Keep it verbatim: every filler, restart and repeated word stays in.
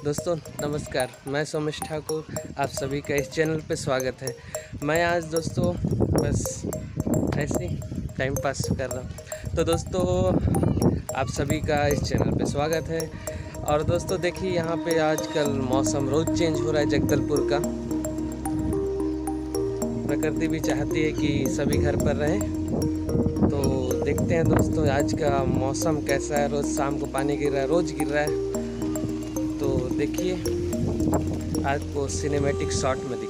दोस्तों नमस्कार, मैं सोमेश ठाकुर, आप सभी का इस चैनल पे स्वागत है। मैं आज दोस्तों बस ऐसे ही टाइम पास कर रहा हूँ। तो दोस्तों आप सभी का इस चैनल पे स्वागत है। और दोस्तों देखिए, यहाँ पे आजकल मौसम रोज़ चेंज हो रहा है जगदलपुर का। प्रकृति भी चाहती है कि सभी घर पर रहें। तो देखते हैं दोस्तों आज का मौसम कैसा है। रोज़ शाम को पानी गिर रहा है, रोज़ गिर रहा है। तो देखिए, आपको सिनेमैटिक शॉट में